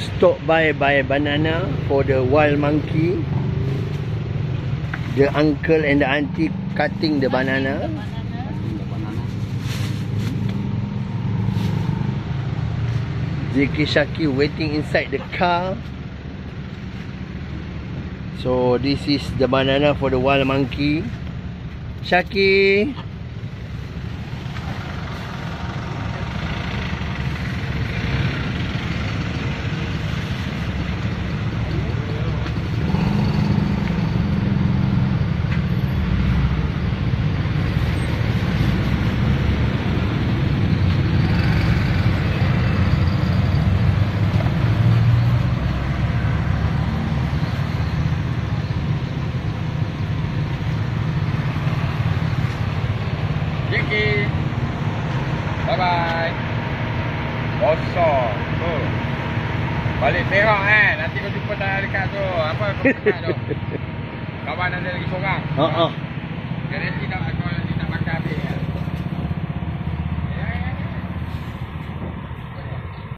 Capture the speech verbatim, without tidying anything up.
stop by buy banana for the wild monkey. The uncle and the auntie cutting the banana. Zikri Shaki waiting inside the car. So this is the banana for the wild monkey. Shaki. Bye bye. Kosong tu. Balik Perak kan. Nanti kau jumpa saya dekat tu. Apa kau dekat tu? Kawan ada lagi seorang. Ha ah. Garanti nak kau nanti nak makan habis.